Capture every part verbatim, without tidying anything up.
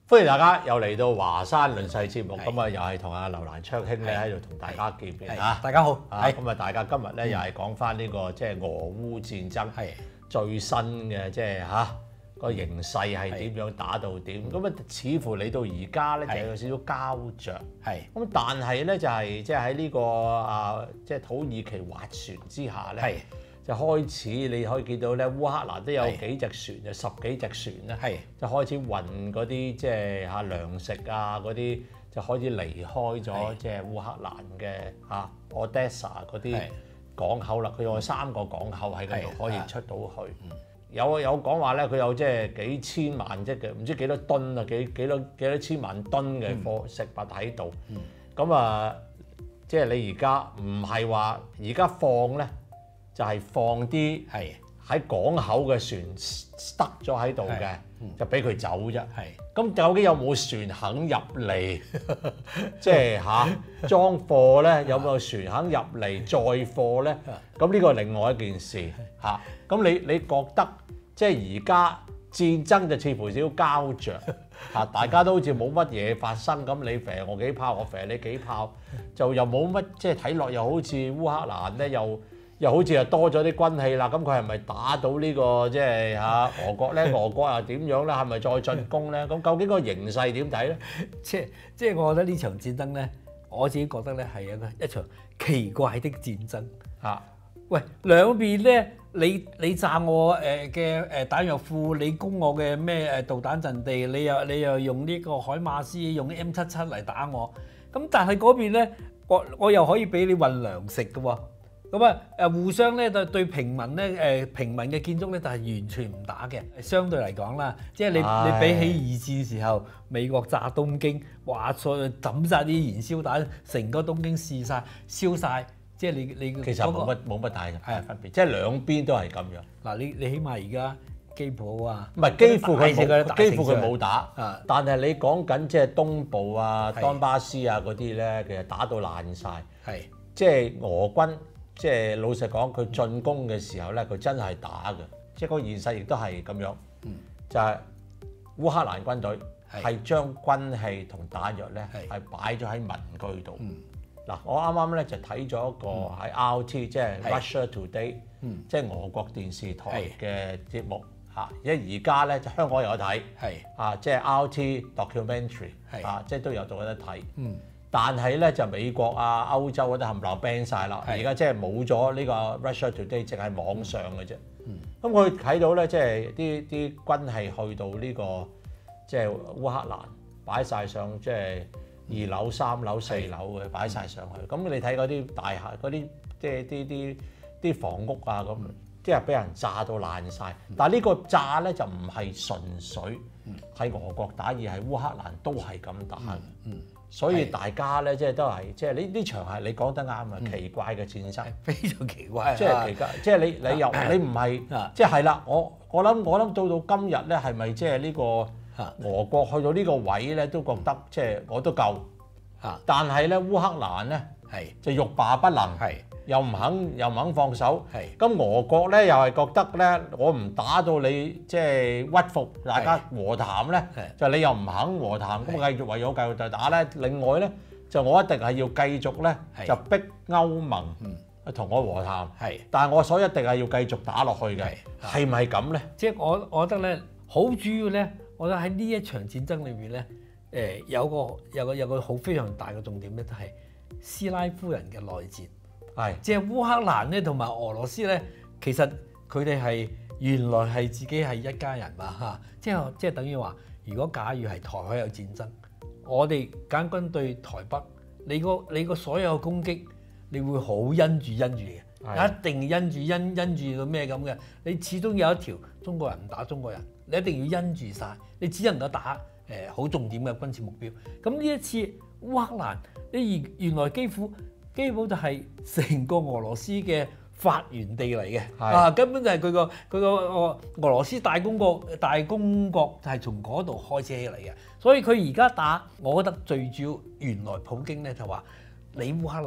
歡迎大家又嚟到華山論世節目，咁啊又係同阿劉瀾昌兄咧喺度同大家見面嚇。 大家好， 係咁啊，大家今日咧又係講翻呢個即係俄烏戰爭最新嘅即係嚇個形勢係點樣打到點？咁啊，似乎你到而家咧就有少少膠着。係咁，但係咧就係即係喺呢個啊即係土耳其斡旋之下咧。就開始你可以見到咧，烏克蘭都有幾隻船，就十幾隻船咧，就開始運嗰啲即係嚇糧食啊嗰啲，就開始離開咗即係烏克蘭嘅嚇 Odessa 嗰啲港口啦。佢有三個港口喺嗰度可以出到去。有有講話咧，佢有即係幾千萬即係唔知幾多噸啊，幾幾多幾多千萬噸嘅貨食物喺度。咁啊，即係你而家唔係話而家放咧。就係放啲係喺港口嘅船塞咗喺度嘅，就俾佢走啫。咁究竟有冇船肯入嚟？即係嚇裝貨咧，有冇船肯入嚟載貨咧？咁呢個係另外一件事嚇。咁你你覺得即係而家戰爭就似乎少少膠着嚇，大家都好似冇乜嘢發生咁，你射我幾炮，我射你幾炮，就又冇乜即係睇落又好似烏克蘭咧又。又好似又多咗啲軍氣啦，咁佢係咪打到呢個即係嚇俄國咧？俄國又點樣咧？係咪再進攻咧？咁究竟個形勢點睇咧？ 即即係我覺得呢場戰爭咧，我自己覺得咧係一個一場奇怪的戰爭嚇。喂，兩邊咧，你你炸我誒嘅誒彈藥庫，你攻我嘅咩誒導彈陣地，你又你又用呢個海馬斯用 M 七七嚟打我，咁但係嗰邊咧，我我又可以俾你運糧食嘅喎。咁啊誒互相咧對對平民咧誒平民嘅建築咧就係完全唔打嘅。相對嚟講啦，即係你你比起二戰時候美國炸東京，話再抌晒啲燃燒彈，成個東京試晒燒晒，即係你你其實冇乜冇乜大嘅分別，即係兩邊都係咁樣。 嗱你你起碼而家基輔啊， 唔係基輔佢冇基輔佢冇打，但係你講緊即係東部啊、當巴斯啊嗰啲咧，其實打到爛晒。係即係俄軍。即係老實講，佢進攻嘅時候咧，佢真係打嘅。即係個現實亦都係咁樣，嗯、就係烏克蘭軍隊係將軍氣同彈藥咧係擺咗喺民居度。嗱、嗯，我啱啱咧就睇咗一個喺 R T， 即係 Russia Today，嗯、即係俄國電視台嘅節目嚇。因為而家咧就香港有得睇，啊，即係 R T documentary， 啊，即係都有做得睇。嗯但係咧就美國啊、歐洲嗰啲冚唪唥 ban 曬啦，而家即係冇咗呢個 Russia Today， 淨係網上嘅啫。咁佢睇到咧，即係啲啲軍係去到呢、呢個即係烏克蘭擺晒上，即係二樓、三樓、四樓嘅擺晒上去。咁、嗯、你睇嗰啲大廈、嗰啲即係啲啲啲房屋啊咁，即係俾人炸到爛晒。但係呢個炸咧就唔係純粹係俄國打，而係烏克蘭都係咁打嘅。嗯嗯所以大家咧，即係都係，即係呢呢場係你講得啱啊！奇怪嘅戰爭， 非常奇怪， 即係奇怪，即係你你又你唔係，即係係啦。我我諗我諗到到今日咧，係咪即係呢個俄國去到呢個位咧，都覺得即係我都夠。但係咧，烏克蘭咧就欲罷不能，又唔肯又唔肯放手。咁俄國咧又係覺得咧，我唔打到你即係屈服，大家和談咧，就你又唔肯和談，咁繼續為咗繼續就打咧。另外咧，就我一定係要繼續咧，就逼歐盟同我和談。但係我所一定係要繼續打落去嘅，係咪咁咧？ 即係我我覺得咧，好主要咧，我覺得喺呢一場戰爭裏邊咧，誒有個有個有個好非常大嘅重點咧，就係斯拉夫人嘅內戰。係，即係烏克蘭咧同埋俄羅斯咧，其實佢哋係原來係自己係一家人嘛嚇，即係即係等於話，如果假如係台海有戰爭，我哋揀軍對台北，你個你個所有嘅攻擊，你會好因住因住嘅，一定因住因因住到咩咁嘅，你始終有一條中國人唔打中國人，你一定要因住晒，你只能夠打誒好重點嘅軍事目標。咁呢一次烏克蘭，你原原來幾乎。基本就係成個俄羅斯嘅發源地嚟嘅，啊根本就係佢個佢個俄俄羅斯大公國大公國就係從嗰度開始起嚟嘅，所以佢而家打，我覺得最主要原來普京咧就話你烏克蘭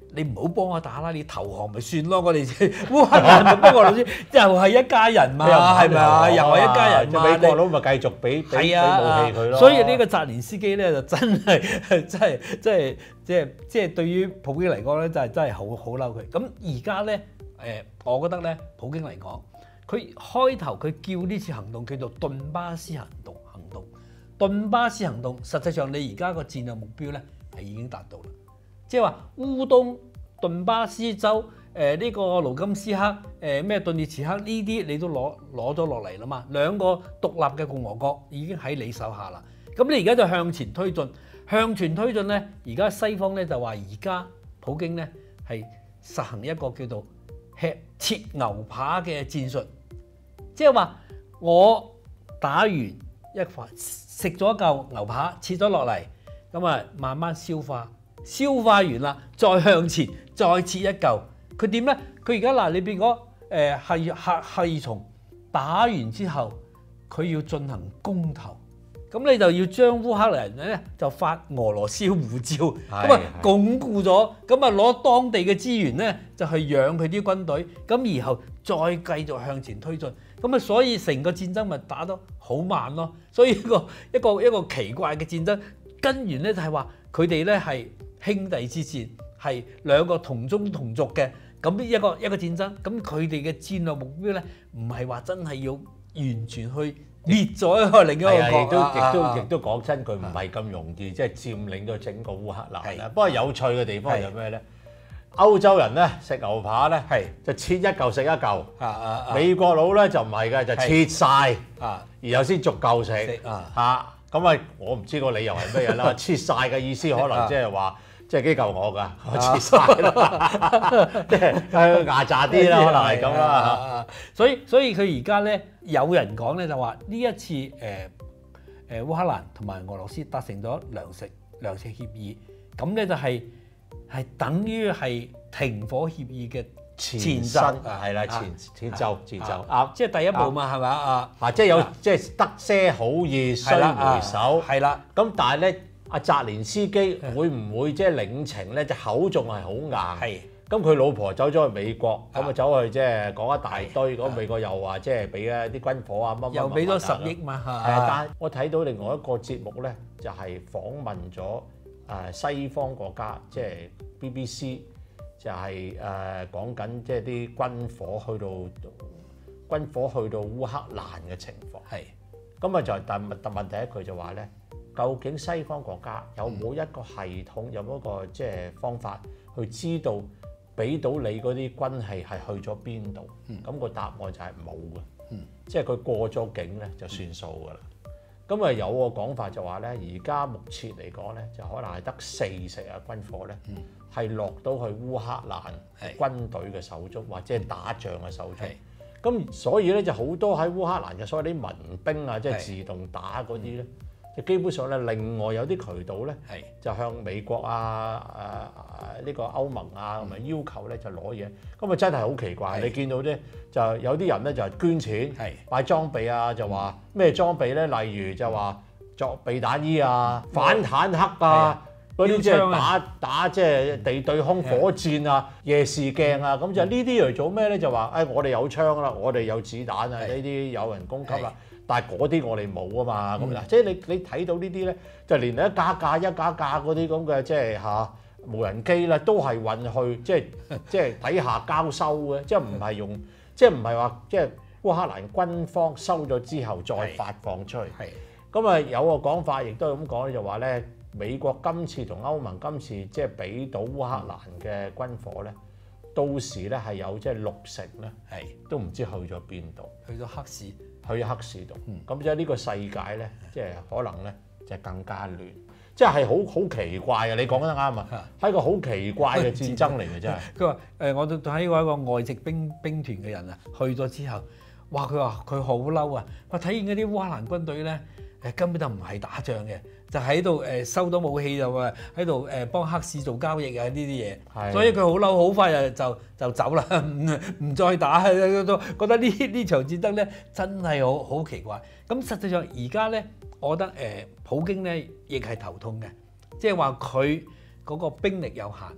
你唔好幫我打啦，你投降咪算咯，我哋烏克蘭咪幫俄羅斯，又係一家人嘛，係咪啊？又係一家人嘛， 美國佬咪繼續俾俾俾武器佢咯。 所以呢個澤連斯基咧就真係真係即係即係即係對於普京嚟講咧，就係真係好好嬲佢。咁而家咧誒，我覺得咧普京嚟講，佢開頭佢叫呢次行動叫做頓巴斯行動行動，頓巴斯行動實際上你而家個戰略目標咧係已經達到啦。即係話烏東、頓巴斯州、誒、呃、呢、這個盧甘斯克、誒咩頓涅茨克呢啲，你都攞攞咗落嚟啦嘛。兩個獨立嘅共和國已經喺你手下啦。咁你而家就向前推進，向前推進咧，而家西方咧就話而家普京咧係實行一個叫做吃切牛扒嘅戰術，即係話我打完一塊食咗一嚿牛扒，切咗落嚟，咁啊慢慢消化。消化完啦，再向前，再切一嚿。佢點咧？佢而家嗱，你變咗誒係係係從打完之後，佢要進行公投，咁你就要將烏克蘭人咧就發俄羅斯護照，咁啊鞏固咗，咁啊攞當地嘅資源咧就去養佢啲軍隊，咁然後再繼續向前推進，咁啊所以成個戰爭咪打得好慢咯。所以一個一個一個奇怪嘅戰爭根源咧就係話佢哋咧係兄弟之戰，係兩個同宗同族嘅咁一個一個戰爭，咁佢哋嘅戰略目標咧，唔係話真係要完全去滅咗一個另一個國， 亦都亦都亦都講真句，唔係咁容易，即係佔領咗整個烏克蘭啦。不過有趣嘅地方係咩咧？歐洲人咧食牛扒咧，就切一嚿食一嚿；美國佬咧就唔係嘅，就切晒，然後先逐嚿食嚇。咁啊，我唔知個理由係咩嘢啦。切晒嘅意思可能即係話。即係幾嚿我㗎，我切晒啦，即係牙炸啲啦，可能係咁啦。 所以所以佢而家咧有人講咧就話呢一次誒誒、呃、烏克蘭同埋俄羅斯達成咗糧食糧食協議，咁咧就係、是、係等於係停火協議嘅前奏， 係啦，前前奏前奏啊，即係第一步嘛，係咪啊？ 啊，即係有即係得些好意須回首， 係啦。 咁但係咧。阿澤連斯基會唔會即係領情咧？隻口仲係好硬。係。咁佢老婆走咗去美國，咁啊走去即係講一大堆。咁美國又話即係俾一啲軍火啊乜乜。 又俾咗十億嘛。係啊，但係我睇到另外一個節目咧，就係訪問咗誒西方國家，即係 B B C，就係誒講緊即係啲軍火去到軍火去到烏克蘭嘅情況。係。咁啊就但問但問第一句就話咧。究竟西方國家有冇一個系統，有冇一個即係方法去知道俾到你嗰啲軍器係去咗邊度？咁、嗯、個答案就係冇嘅，嗯、即係佢過咗境咧就算數㗎啦。咁啊、嗯、有個講法就話咧，而家目前嚟講咧，就可能係得四成嘅軍火咧係、嗯、落到去烏克蘭軍隊嘅手中，或者係打仗嘅手中。咁、嗯、所以咧就好多喺烏克蘭嘅所謂啲民兵啊，即係自動打嗰啲咧。嗯基本上咧，另外有啲渠道咧，就向美國啊、誒、誒呢個歐盟啊，咁啊要求咧就攞嘢。咁啊真係好奇怪，你見到咧就有啲人咧就捐錢買裝備啊，就話咩裝備咧？例如就話作避彈衣啊、反坦克啊，嗰啲即係打打即係地對空火箭啊、夜視鏡啊，咁就呢啲嚟做咩咧？就話誒我哋有槍啦，我哋有子彈啊，呢啲有人供給啦。但係嗰啲我哋冇啊嘛，咁嗱、嗯，即係你你睇到呢啲咧，就連一架架一架架嗰啲咁嘅即係嚇無人機啦，都係運去即係即係底下交收嘅，即係唔係用，即係唔係話即係烏克蘭軍方收咗之後再發放出去。係，咁啊有個講法亦都係咁講咧，就話咧美國今次同歐盟今次即係俾到烏克蘭嘅軍火咧，到時咧係有即係六成咧，係都唔知去咗邊度， 去咗黑市。 去黑市度，咁即係呢個世界咧，即係可能咧就更加亂，即係好好奇怪嘅。你講得啱啊，係一個好奇怪嘅戰爭嚟嘅真係。 佢話誒，我都睇過一個外籍兵兵團嘅人啊，去咗之後，哇！佢話佢好嬲啊，話睇見嗰啲烏克蘭軍隊咧，誒根本就唔係打仗嘅，就喺度誒收到武器就話喺度誒幫黑市做交易啊呢啲嘢，所以佢好嬲，好快就就就走啦，唔唔再打，都覺得呢呢場戰爭咧真係好好奇怪。咁實際上而家咧，我覺得誒普京咧亦係頭痛嘅，即係話佢嗰個兵力有限，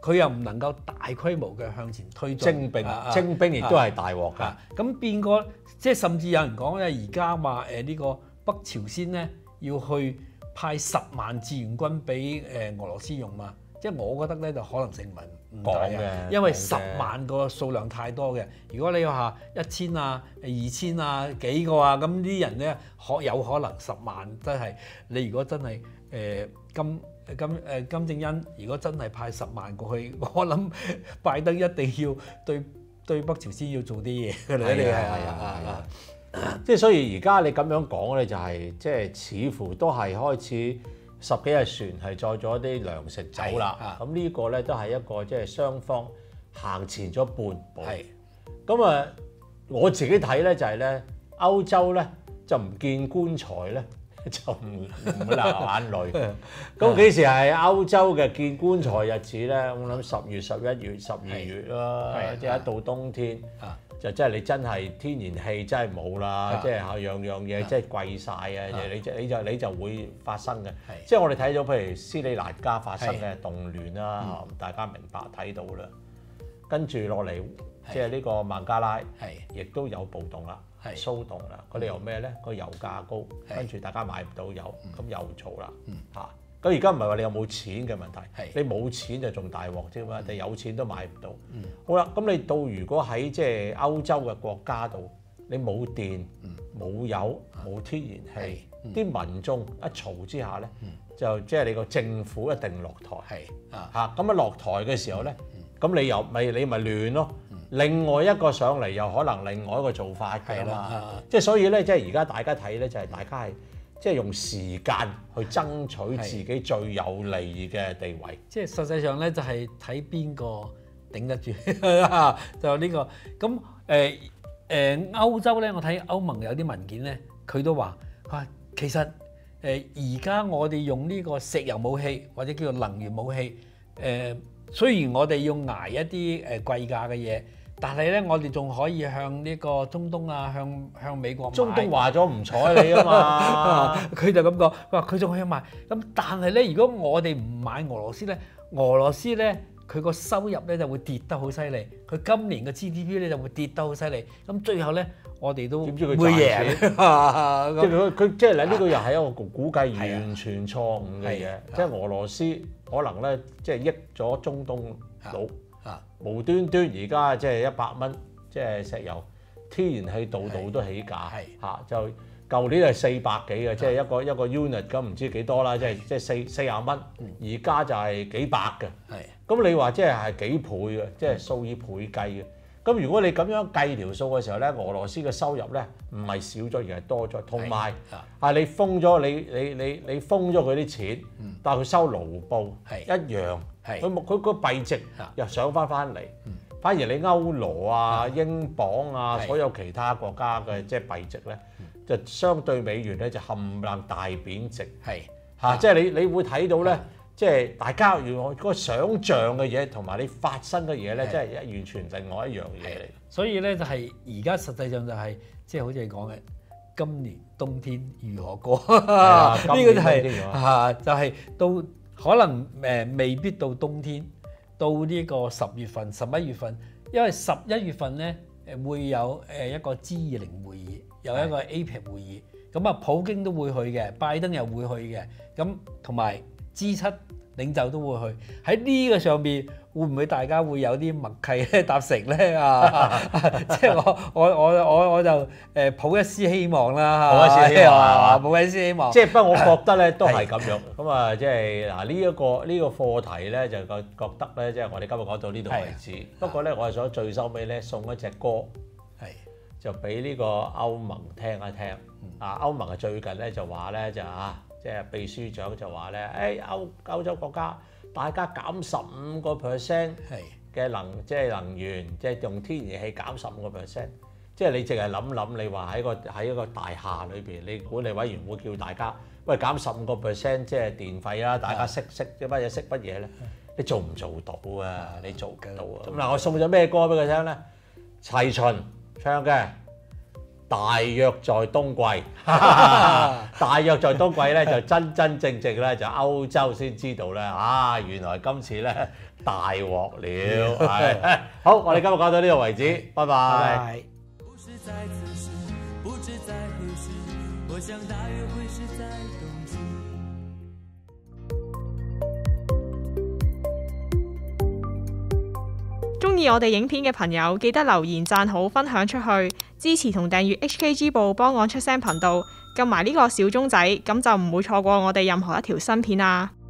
佢又唔能夠大規模嘅向前推進。 徵兵，徵兵亦都係大鑊㗎。 咁變個即係甚至有人講咧，而家話誒呢個北朝鮮咧要去派十萬志願軍俾誒俄羅斯用嘛。即係我覺得咧就可能性唔唔大嘅，因為十萬個數量太多嘅。如果你話一千啊、二千啊幾個啊，咁啲人咧可有可能十萬真係你如果真係誒、呃、金金誒、呃、金正恩，如果真係派十萬過去，我諗拜登一定要對對北朝鮮要做啲嘢㗎啦。係啊係啊係啊！ 即係所以而家你咁樣講咧，就係即係似乎都係開始。十幾日船係載咗啲糧食走啦，咁呢個咧都係一個即係雙方行前咗半步。咁啊，我自己睇咧就係咧，歐洲咧就唔見棺材咧就唔唔流眼淚。咁幾時係歐洲嘅見棺材日子咧？我諗十月、十一月、十二月啦，即係一到冬天。就真係你真係天然氣真係冇啦，即係嚇樣樣嘢即係貴晒啊！你就你就你就會發生嘅。即係我哋睇到譬如斯里蘭卡發生嘅動亂啦，大家明白睇到啦。跟住落嚟，即係呢個孟加拉，亦都有暴動啦，騷動啦。佢哋由咩咧？個油價高，跟住大家買唔到油，咁又嘈啦嚇。咁而家唔係話你有冇錢嘅問題，你冇錢就仲大鑊啫嘛，你有錢都買唔到。嗯、好啦，咁你到如果喺即係歐洲嘅國家度，你冇電、冇、嗯、油、冇天然氣，啲、嗯、民眾一嘈之下咧，嗯、就即係你個政府一定落台。係嚇，咁啊落台嘅時候咧，咁、嗯、你又咪你咪亂咯。嗯、另外一個上嚟又可能另外一個做法㗎嘛。即係所以咧，即係而家大家睇咧，就係大家係。即係用時間去爭取自己最有利嘅地位。 即係實際上咧，就係睇邊個頂得住就呢個。咁誒誒歐洲咧，我睇歐盟有啲文件咧，佢都話啊，其實誒而家我哋用呢個石油武器或者叫做能源武器，誒、呃、雖然我哋要捱一啲誒貴價嘅嘢。但係咧，我哋仲可以向呢個中東啊，向向美國買。 中東話咗唔睬你啊嘛， 佢就咁講，佢話佢仲可以買。咁但係咧，如果我哋唔買俄羅斯咧，俄羅斯咧佢個收入咧就會跌得好犀利。佢今年嘅 G D P 咧就會跌得好犀利。咁最後咧，我哋都會贏。即係佢佢即係嗱，呢個又係一個估計完全錯誤嘅嘢。即係俄羅斯可能咧，即係益咗中東佬。啊！無端端而家即係一百蚊，即係石油、天然氣度度都起價，嚇就舊年係四百幾嘅，即係一個一個 unit 咁唔知幾多啦，即係即係四四廿蚊，而家就係幾百嘅。係咁你話即係係幾倍嘅，即係數以倍計嘅。咁如果你咁樣計條數嘅時候咧，俄羅斯嘅收入咧唔係少咗而係多咗，同埋係你封咗你你你你封咗佢啲錢，但係佢收盧布一樣。佢佢個幣值又上翻翻嚟，嗯、反而你歐羅啊、嗯、英鎊啊，是所有其他國家嘅即係幣值咧，嗯、就相對美元咧就冚唪唥大貶值。係嚇，啊、即係你你會睇到咧，是即係大家原來嗰個想像嘅嘢同埋你發生嘅嘢咧，即係一完全另外一樣嘢嚟。所以咧就係而家實際上就係、是、即係好似你講嘅，今年冬天如何過？呢個就係、是、嚇，就係到。可能誒未必到冬天，到呢個十月份、十一月份，因為十一月份咧誒會有誒一個 G 二零會議，有一個 A P E C 會議，咁啊普京都會去嘅，拜登又會去嘅，咁同埋 G 七領袖都會去。喺呢個上邊會唔會大家會有啲默契咧達成咧啊？即係我我我我我就誒抱一絲希望啦，抱一絲希望，抱一絲希望。即係不過我覺得咧都係咁樣。咁啊，即係嗱呢一個呢個課題咧就覺覺得咧，即係我哋今日講到呢度為止。不過咧，我係想最收尾咧送一隻歌，係就俾呢個歐盟聽一聽。啊，歐盟啊最近咧就話咧就啊。即係秘書長就話咧，誒歐歐洲國家大家減十五個 percent 嘅能即係能源，即係用天然氣減十五個 percent。即係你淨係諗諗，你話喺個喺一個大廈裏邊，你管理委員會叫大家喂減十五個 percent 即係電費啦，大家識識啲乜嘢識乜嘢咧？你做唔做到啊？你做唔到啊？咁嗱，我送咗咩歌俾佢聽咧？齊秦唱嘅《 大約在冬季，大約在冬季咧就真真正正咧就歐洲先知道咧，啊原來今次咧大鑊了，係好，我哋今日講到呢度為止，拜拜。 鍾意我哋影片嘅朋友，記得留言、讚好、分享出去，支持同訂閱 H K G 報幫我出聲頻道，撳埋呢個小鐘仔，咁就唔會錯過我哋任何一條新片啊！